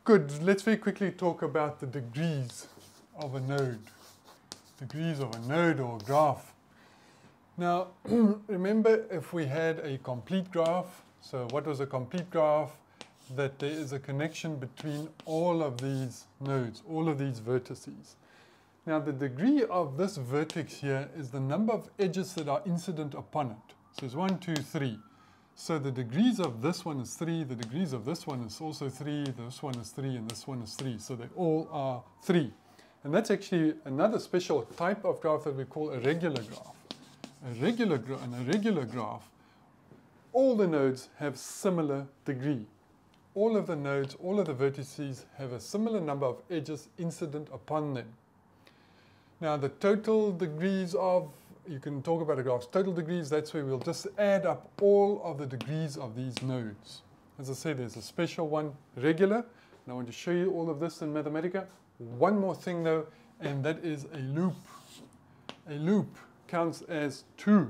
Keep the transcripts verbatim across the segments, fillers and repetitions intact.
Good. Let's very quickly talk about the degrees of a node. Degrees of a node or graph. Now, remember if we had a complete graph, so what was a complete graph? That there is a connection between all of these nodes, all of these vertices. Now, the degree of this vertex here is the number of edges that are incident upon it. So it's one, two, three. So the degrees of this one is three, the degrees of this one is also three, this one is three, and this one is three. So they all are three. And that's actually another special type of graph that we call a regular graph. A regular gra and a regular graph, all the nodes have similar degree. All of the nodes, all of the vertices have a similar number of edges incident upon them. Now the total degrees of, you can talk about a graph's total degrees, that's where we'll just add up all of the degrees of these nodes. As I said, there's a special one, regular, and I want to show you all of this in Mathematica. One more thing though, and that is a loop. A loop counts as two.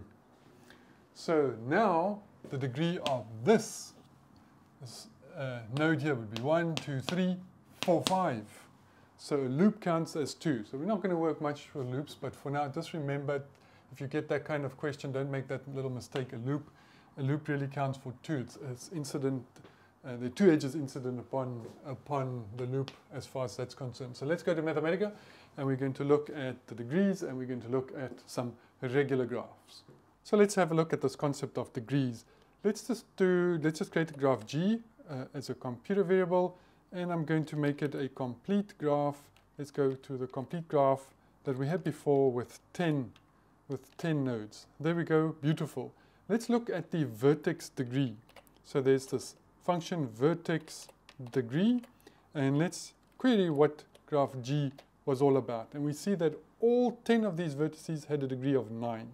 So now the degree of this, this uh, node here would be one, two, three, four, five. So a loop counts as two. So we're not going to work much with loops, but for now, just remember, if you get that kind of question, don't make that little mistake. A loop, a loop really counts for two. It's, it's incident. Uh, the two edges incident upon upon the loop as far as that's concerned. So let's go to Mathematica, and we're going to look at the degrees, and we're going to look at some regular graphs. So let's have a look at this concept of degrees. Let's just do. Let's just create a graph G uh, as a computer variable. And I'm going to make it a complete graph. Let's go to the complete graph that we had before with ten, with ten nodes. There we go, beautiful. Let's look at the vertex degree. So there's this function vertex degree, and let's query what graph G was all about. And we see that all ten of these vertices had a degree of nine.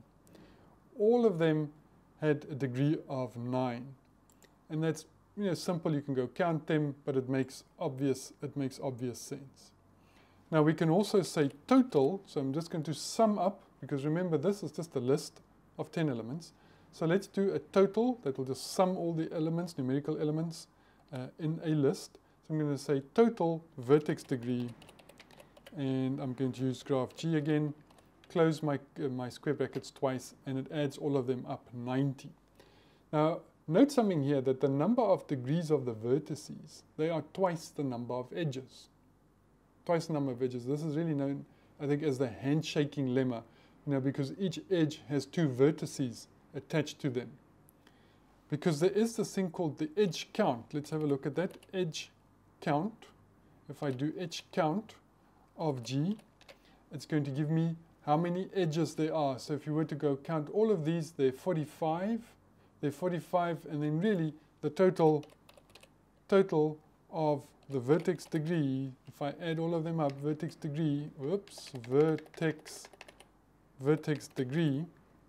All of them had a degree of nine. And that's You know, simple, you can go count them, but it makes obvious, it makes obvious sense. Now we can also say total, so I'm just going to sum up, because remember this is just a list of ten elements. So let's do a total that will just sum all the elements, numerical elements, uh, in a list. So I'm going to say total vertex degree, and I'm going to use graph G again, close my, uh, my square brackets twice, and it adds all of them up, ninety. Now, note something here, that the number of degrees of the vertices, they are twice the number of edges. Twice the number of edges. This is really known, I think, as the handshaking lemma, you know, because each edge has two vertices attached to them. Because there is this thing called the edge count. Let's have a look at that. Edge count. If I do edge count of G, it's going to give me how many edges there are. So if you were to go count all of these, they're forty-five. They're forty-five, and then really the total total of the vertex degree, if I add all of them up, vertex degree, whoops, vertex vertex degree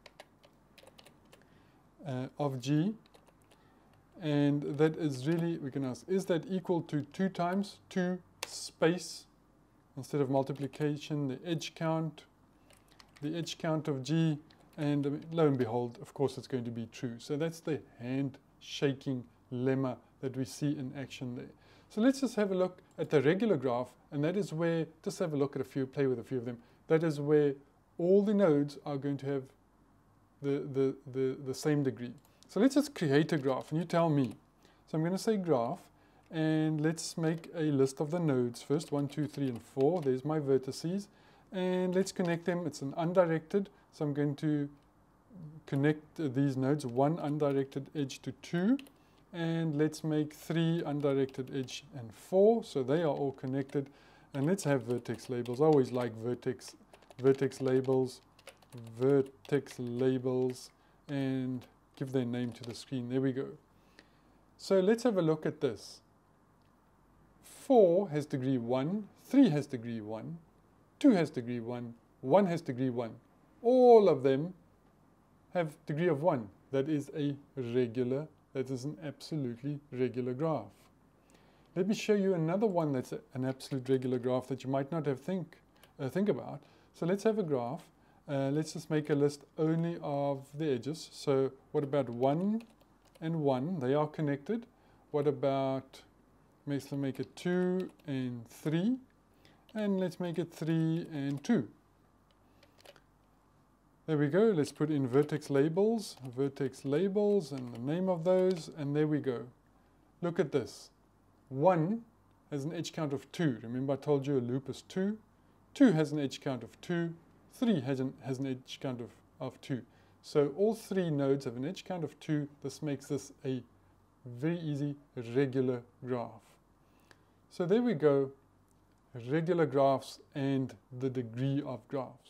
uh, of G, and that is really, we can ask, is that equal to two times two space instead of multiplication, the edge count, the edge count of G. And um, lo and behold, of course, it's going to be true. So that's the hand-shaking lemma that we see in action there. So let's just have a look at the regular graph, and that is where, just have a look at a few, play with a few of them. That is where all the nodes are going to have the, the, the, the same degree. So let's just create a graph, and you tell me. So I'm going to say graph, and let's make a list of the nodes first, one, two, three, and four. There's my vertices. And let's connect them. It's an undirected. So I'm going to connect uh, these nodes, one undirected edge to two, and let's make three undirected edge and four, so they are all connected. And let's have vertex labels. I always like vertex, vertex labels, vertex labels, and give their name to the screen. There we go. So let's have a look at this. four has degree one, three has degree one, two has degree one, one has degree one. All of them have degree of one. That is a regular, that is an absolutely regular graph. Let me show you another one that's a, an absolute regular graph that you might not have think, uh, think about. So let's have a graph. Uh, let's just make a list only of the edges. So what about one and one? They are connected. What about Let's make it two and three. And let's make it three and two. There we go. Let's put in vertex labels, vertex labels and the name of those. And there we go. Look at this. one has an edge count of two. Remember I told you a loop is two. two has an edge count of two. three has an, has an edge count of, of two. So all three nodes have an edge count of two. This makes this a very easy regular graph. So there we go. Regular graphs and the degree of graph.